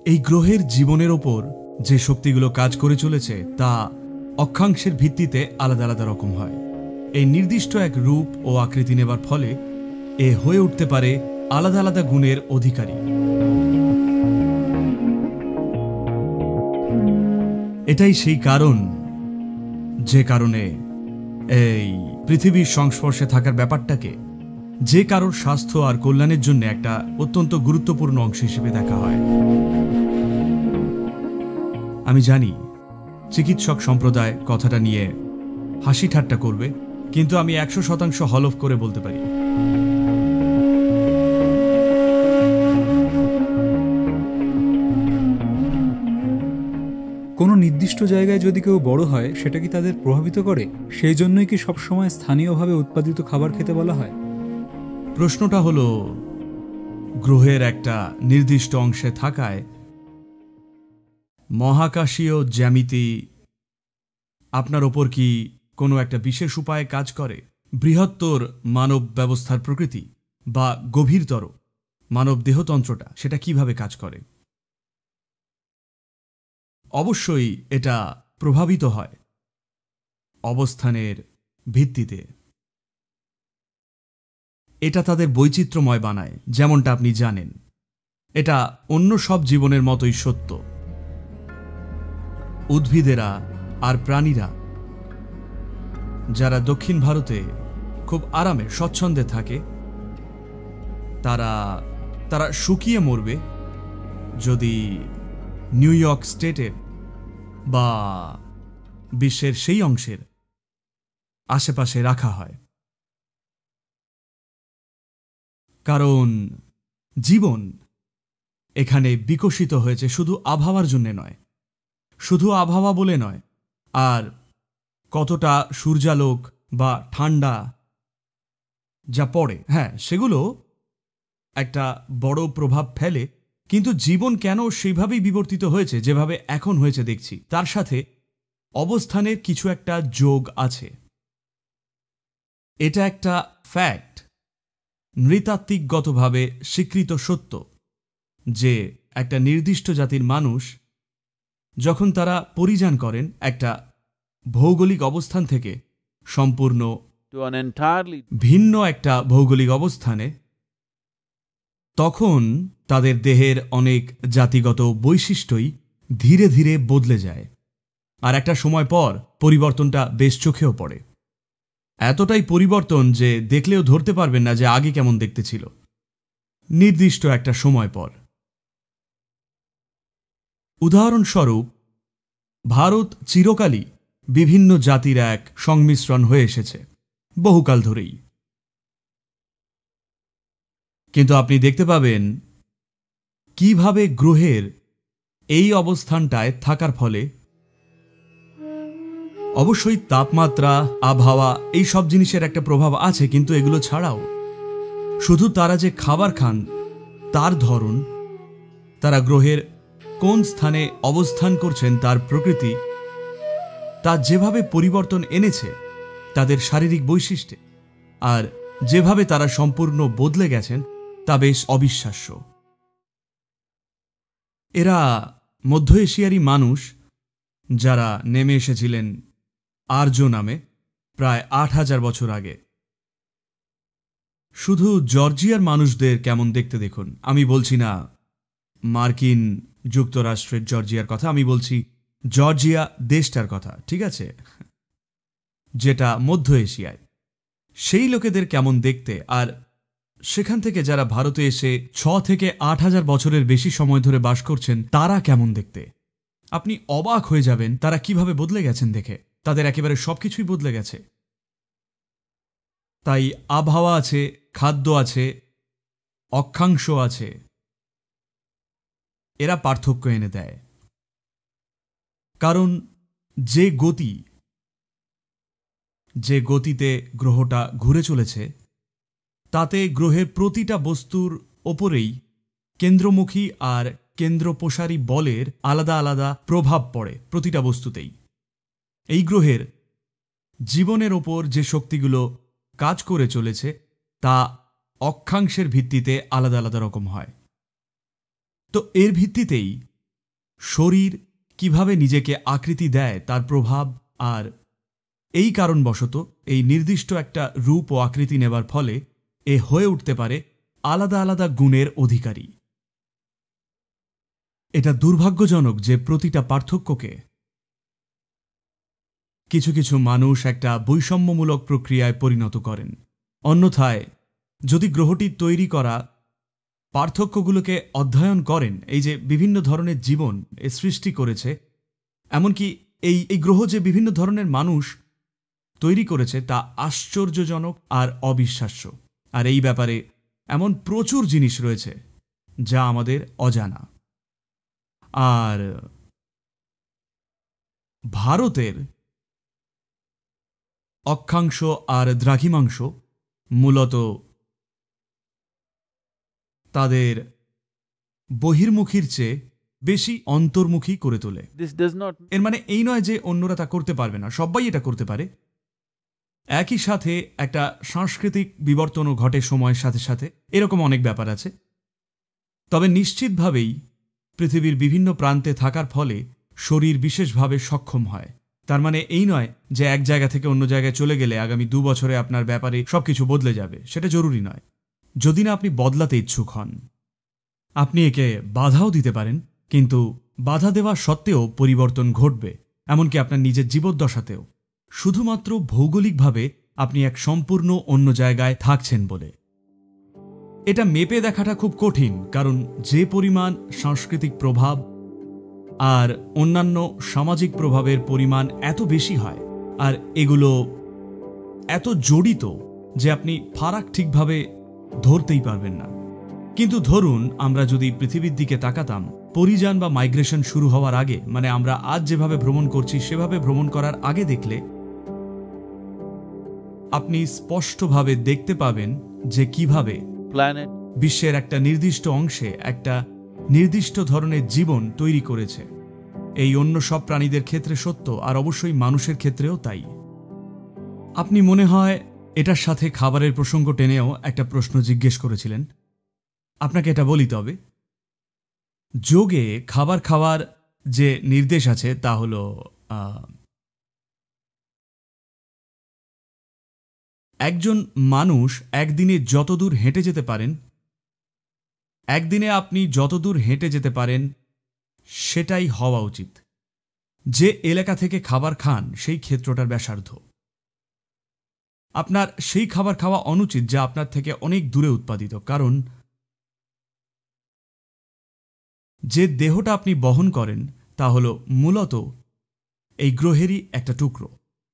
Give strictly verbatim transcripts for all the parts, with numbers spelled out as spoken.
এই গ্রহের জীবনের ওপর যে শক্তিগুলো কাজ করে চলেছে তা অক্ষাংশের ভিত্তিতে আলাদা আলাদা রকম হয়। এই নির্দিষ্ট এক রূপ ও আকৃতি নেবার ফলে এ হয়ে উঠতে পারে আলাদা আলাদা গুণের অধিকারী। এটাই সেই কারণ যে কারণে এই পৃথিবীর সংস্পর্শে থাকার ব্যাপারটাকে যে কারোর স্বাস্থ্য আর কল্যাণের জন্য একটা অত্যন্ত গুরুত্বপূর্ণ অংশ হিসেবে দেখা হয়। আমি জানি চিকিৎসক সম্প্রদায় কথাটা নিয়ে হাসি ঠাট্টা করবে, কিন্তু আমি একশো শতাংশ হলফ করে বলতে পারি কোনো নির্দিষ্ট জায়গায় যদি কেউ বড় হয় সেটা কি তাদের প্রভাবিত করে? সেই জন্যই কি সবসময় স্থানীয়ভাবে উৎপাদিত খাবার খেতে বলা হয়? প্রশ্নটা হলো, গ্রহের একটা নির্দিষ্ট অংশে থাকায় মহাকাশীয় জ্যামিতি আপনার ওপর কি কোনো একটা বিশেষ উপায়ে কাজ করে? বৃহত্তর মানব ব্যবস্থার প্রকৃতি বা গভীরতর মানব দেহতন্ত্রটা সেটা কিভাবে কাজ করে? অবশ্যই এটা প্রভাবিত হয় অবস্থানের ভিত্তিতে। এটা তাদের বৈচিত্র্যময় বানায়, যেমনটা আপনি জানেন। এটা অন্য সব জীবনের মতোই সত্য। উদ্ভিদেরা আর প্রাণীরা যারা দক্ষিণ ভারতে খুব আরামে স্বচ্ছন্দে থাকে তারা তারা শুকিয়ে মরবে যদি নিউ ইয়র্ক স্টেটের বা বিশ্বের সেই অংশের আশেপাশে রাখা হয়। কারণ জীবন এখানে বিকশিত হয়েছে শুধু আবহাওয়ার জন্যে নয়, শুধু আবহাওয়া বলে নয়, আর কতটা সূর্যালোক বা ঠান্ডা যা পড়ে, হ্যাঁ সেগুলো একটা বড় প্রভাব ফেলে। কিন্তু জীবন কেন সেইভাবেই বিবর্তিত হয়েছে যেভাবে এখন হয়েছে দেখছি, তার সাথে অবস্থানের কিছু একটা যোগ আছে। এটা একটা ফ্যাক্ট, নৃতাত্ত্বিকগতভাবে স্বীকৃত সত্য যে একটা নির্দিষ্ট জাতির মানুষ যখন তারা পরিযান করেন একটা ভৌগোলিক অবস্থান থেকে সম্পূর্ণ ভিন্ন একটা ভৌগোলিক অবস্থানে, তখন তাদের দেহের অনেক জাতিগত বৈশিষ্ট্যই ধীরে ধীরে বদলে যায়, আর একটা সময় পর পরিবর্তনটা বেশ চোখেও পড়ে। এতটাই পরিবর্তন যে দেখলেও ধরতে পারবেন না যে আগে কেমন দেখতে ছিল নির্দিষ্ট একটা সময় পর। উদাহরণস্বরূপ, ভারত চিরকালই বিভিন্ন জাতির এক সংমিশ্রণ হয়ে এসেছে বহুকাল ধরেই। কিন্তু আপনি দেখতে পাবেন কিভাবে গ্রহের এই অবস্থানটায় থাকার ফলে অবশ্যই তাপমাত্রা, আবহাওয়া এই সব জিনিসের একটা প্রভাব আছে, কিন্তু এগুলো ছাড়াও শুধু তারা যে খাবার খান তার ধরন, তারা গ্রহের কোন স্থানে অবস্থান করছেন তার প্রকৃতি, তা যেভাবে পরিবর্তন এনেছে তাদের শারীরিক বৈশিষ্ট্যে, আর যেভাবে তারা সম্পূর্ণ বদলে গেছেন তা বেশ অবিশ্বাস্য। এরা মধ্য এশিয়ারই মানুষ যারা নেমে এসেছিলেন আর্য নামে প্রায় আট হাজার বছর আগে। শুধু জর্জিয়ার মানুষদের কেমন দেখতে দেখুন। আমি বলছি না মার্কিন যুক্তরাষ্ট্রের জর্জিয়ার কথা, আমি বলছি জর্জিয়া দেশটার কথা, ঠিক আছে, যেটা মধ্য এশিয়ায়। সেই লোকেদের কেমন দেখতে, আর সেখান থেকে যারা ভারতে এসে ছ থেকে আট হাজার বছরের বেশি সময় ধরে বাস করছেন তারা কেমন দেখতে, আপনি অবাক হয়ে যাবেন তারা কিভাবে বদলে গেছেন দেখে। তাদের একেবারে সবকিছুই বদলে গেছে। তাই আবহাওয়া আছে, খাদ্য আছে, অক্ষাংশ আছে, এরা পার্থক্য এনে দেয়। কারণ যে গতি যে গতিতে গ্রহটা ঘুরে চলেছে তাতে গ্রহের প্রতিটা বস্তুর ওপরেই কেন্দ্রমুখী আর কেন্দ্রপ্রসারী বলের আলাদা আলাদা প্রভাব পড়ে প্রতিটা বস্তুতেই। এই গ্রহের জীবনের ওপর যে শক্তিগুলো কাজ করে চলেছে তা অক্ষাংশের ভিত্তিতে আলাদা আলাদা রকম হয়। তো এর ভিত্তিতেই শরীর কিভাবে নিজেকে আকৃতি দেয় তার প্রভাব, আর এই কারণবশত এই নির্দিষ্ট একটা রূপ ও আকৃতি নেবার ফলে এ হয়ে উঠতে পারে আলাদা আলাদা গুণের অধিকারী। এটা দুর্ভাগ্যজনক যে প্রতিটা পার্থক্যকে কিছু কিছু মানুষ একটা বৈষম্যমূলক প্রক্রিয়ায় পরিণত করেন। অন্যথায় যদি গ্রহটি তৈরি করা পার্থক্যগুলোকে অধ্যয়ন করেন, এই যে বিভিন্ন ধরনের জীবন এ সৃষ্টি করেছে, এমনকি এই এই গ্রহ যে বিভিন্ন ধরনের মানুষ তৈরি করেছে তা আশ্চর্যজনক আর অবিশ্বাস্য। আর এই ব্যাপারে এমন প্রচুর জিনিস রয়েছে যা আমাদের অজানা। আর ভারতের অক্ষাংশ আর দ্রাঘিমাংশ মূলত তাদের বহির্মুখীর চেয়ে বেশি অন্তর্মুখী করে তোলে। এর মানে এই নয় যে অন্যরা তা করতে পারবে না, সবাই এটা করতে পারে। একই সাথে একটা সাংস্কৃতিক বিবর্তনও ঘটে সময়ের সাথে সাথে, এরকম অনেক ব্যাপার আছে। তবে নিশ্চিতভাবেই পৃথিবীর বিভিন্ন প্রান্তে থাকার ফলে শরীর বিশেষভাবে সক্ষম হয়। তার মানে এই নয় যে এক জায়গা থেকে অন্য জায়গায় চলে গেলে আগামী দু বছরে আপনার ব্যাপারে সবকিছু বদলে যাবে, সেটা জরুরি নয়। যদি না আপনি বদলাতে ইচ্ছুক হন, আপনি একে বাধাও দিতে পারেন, কিন্তু বাধা দেওয়া সত্ত্বেও পরিবর্তন ঘটবে, এমনকি আপনার নিজের জীবদ্দশাতেও, শুধুমাত্র ভৌগোলিকভাবে আপনি এক সম্পূর্ণ অন্য জায়গায় থাকছেন বলে। এটা মেপে দেখাটা খুব কঠিন, কারণ যে পরিমাণ সাংস্কৃতিক প্রভাব আর অন্যান্য সামাজিক প্রভাবের পরিমাণ এত বেশি হয়, আর এগুলো এত জড়িত যে আপনি ফারাক ঠিকভাবে ধরতেই পারবেন না। কিন্তু ধরুন আমরা যদি পৃথিবীর দিকে তাকাতাম পরিযান বা মাইগ্রেশন শুরু হওয়ার আগে, মানে আমরা আজ যেভাবে ভ্রমণ করছি সেভাবে ভ্রমণ করার আগে দেখলে আপনি স্পষ্টভাবে দেখতে পাবেন যে কিভাবে প্ল্যানেট বিশ্বের একটা নির্দিষ্ট অংশে একটা নির্দিষ্ট ধরনের জীবন তৈরি করেছে। এই অন্য সব প্রাণীদের ক্ষেত্রে সত্য, আর অবশ্যই মানুষের ক্ষেত্রেও তাই। আপনি মনে হয় এটার সাথে খাবারের প্রসঙ্গ টেনেও একটা প্রশ্ন জিজ্ঞেস করেছিলেন। আপনাকে এটা বলি, তবে যোগে খাবার খাওয়ার যে নির্দেশ আছে তা হল একজন মানুষ একদিনে যতদূর হেঁটে যেতে পারেন, একদিনে আপনি যতদূর হেঁটে যেতে পারেন সেটাই হওয়া উচিত। যে এলাকা থেকে খাবার খান সেই ক্ষেত্রটার ব্যাসার্ধ। আপনার সেই খাবার খাওয়া অনুচিত যা আপনার থেকে অনেক দূরে উৎপাদিত, কারণ যে দেহটা আপনি বহন করেন তা হল মূলত এই গ্রহেরই একটা টুকরো।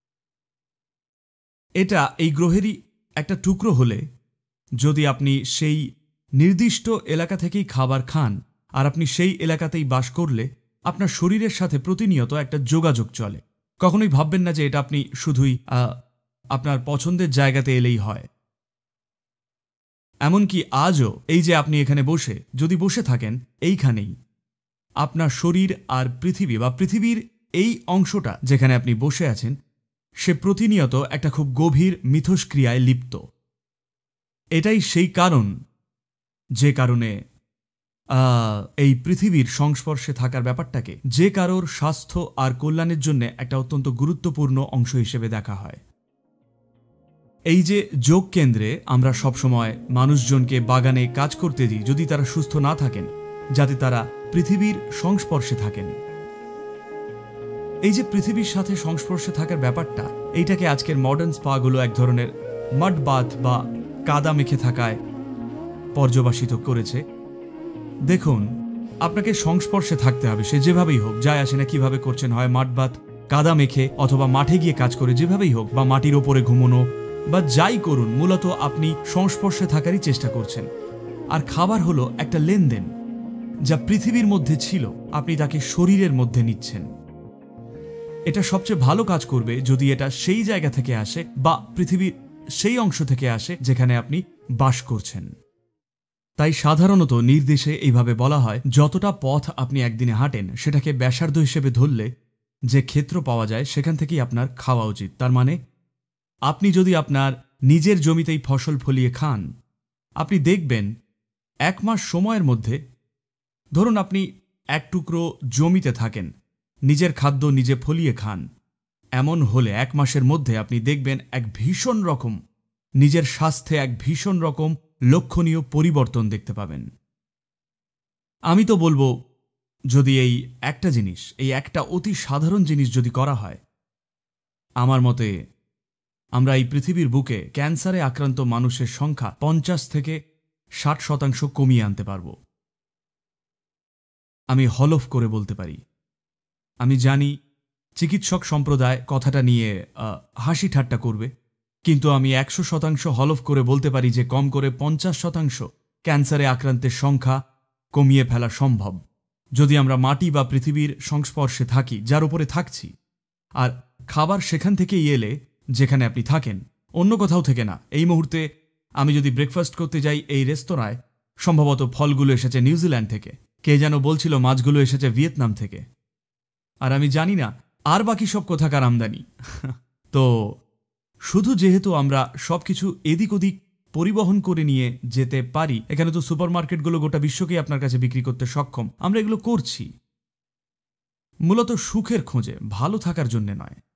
এটা এই গ্রহেরই একটা টুকরো হলে যদি আপনি সেই নির্দিষ্ট এলাকা থেকেই খাবার খান আর আপনি সেই এলাকাতেই বাস করলে আপনার শরীরের সাথে প্রতিনিয়ত একটা যোগাযোগ চলে। কখনোই ভাববেন না যে এটা আপনি শুধুই আপনার পছন্দের জায়গাতে এলেই হয়। এমনকি আজও এই যে আপনি এখানে বসে যদি বসে থাকেন এইখানেই, আপনার শরীর আর পৃথিবী বা পৃথিবীর এই অংশটা যেখানে আপনি বসে আছেন সে প্রতিনিয়ত একটা খুব গভীর মিথস্ক্রিয়ায় লিপ্ত। এটাই সেই কারণ যে কারণে এই পৃথিবীর সংস্পর্শে থাকার ব্যাপারটাকে যে কারোর স্বাস্থ্য আর কল্যাণের জন্য একটা অত্যন্ত গুরুত্বপূর্ণ অংশ হিসেবে দেখা হয়। এই যে যোগ কেন্দ্রে আমরা সবসময় মানুষজনকে বাগানে কাজ করতে দিই যদি তারা সুস্থ না থাকেন, যাতে তারা পৃথিবীর সংস্পর্শে থাকেন। এই যে পৃথিবীর সাথে সংস্পর্শে থাকার ব্যাপারটা, এইটাকে আজকের মডার্ন স্পাগুলো এক ধরনের মাড বাথ বা কাদা মেখে থাকায় পর্যবাসিত করেছে। দেখুন, আপনাকে সংস্পর্শে থাকতে হবে, সে যেভাবেই হোক, যায় আসে না কিভাবে করছেন, হয় মাড বাথ কাদা মেখে অথবা মাঠে গিয়ে কাজ করে, যেভাবেই হোক, বা মাটির ওপরে ঘুমোনো বা যাই করুন, মূলত আপনি সংস্পর্শে থাকারই চেষ্টা করছেন। আর খাবার হলো একটা লেনদেন যা পৃথিবীর মধ্যে ছিল, আপনি তাকে শরীরের মধ্যে নিচ্ছেন। এটা সবচেয়ে ভালো কাজ করবে যদি এটা সেই জায়গা থেকে আসে বা পৃথিবীর সেই অংশ থেকে আসে যেখানে আপনি বাস করছেন। তাই সাধারণত নির্দেশে এইভাবে বলা হয়, যতটা পথ আপনি একদিনে হাঁটেন সেটাকে ব্যাসার্ধ হিসেবে ধরলে যে ক্ষেত্র পাওয়া যায় সেখান থেকেই আপনার খাওয়া উচিত। তার মানে আপনি যদি আপনার নিজের জমিতেই ফসল ফলিয়ে খান, আপনি দেখবেন এক মাস সময়ের মধ্যে, ধরুন আপনি এক টুকরো জমিতে থাকেন, নিজের খাদ্য নিজে ফলিয়ে খান, এমন হলে এক মাসের মধ্যে আপনি দেখবেন এক ভীষণ রকম নিজের স্বাস্থ্যে এক ভীষণ রকম লক্ষণীয় পরিবর্তন দেখতে পাবেন। আমি তো বলবো, যদি এই একটা জিনিস, এই একটা অতি সাধারণ জিনিস যদি করা হয়, আমার মতে আমরা এই পৃথিবীর বুকে ক্যান্সারে আক্রান্ত মানুষের সংখ্যা পঞ্চাশ থেকে ষাট শতাংশ কমিয়ে আনতে পারব। আমি হলফ করে বলতে পারি। আমি জানি চিকিৎসক সম্প্রদায় কথাটা নিয়ে হাসি ঠাট্টা করবে, কিন্তু আমি একশো শতাংশ হলফ করে বলতে পারি যে কম করে পঞ্চাশ শতাংশ ক্যান্সারে আক্রান্তের সংখ্যা কমিয়ে ফেলা সম্ভব, যদি আমরা মাটি বা পৃথিবীর সংস্পর্শে থাকি, যার উপরে থাকছি। আর খাবার সেখান থেকেই এলে যেখানে আপনি থাকেন, অন্য কোথাও থেকে না। এই মুহূর্তে আমি যদি ব্রেকফাস্ট করতে যাই এই রেস্তোরাঁয়, সম্ভবত ফলগুলো এসেছে নিউজিল্যান্ড থেকে, কে যেন বলছিল মাছগুলো এসেছে ভিয়েতনাম থেকে, আর আমি জানি না আর বাকি সব কোথাকার আমদানি। তো শুধু যেহেতু আমরা সব কিছু এদিক ওদিক পরিবহন করে নিয়ে যেতে পারি, এখানে তো সুপারমার্কেটগুলো গোটা বিশ্বকেই আপনার কাছে বিক্রি করতে সক্ষম, আমরা এগুলো করছি মূলত সুখের খোঁজে, ভালো থাকার জন্য নয়।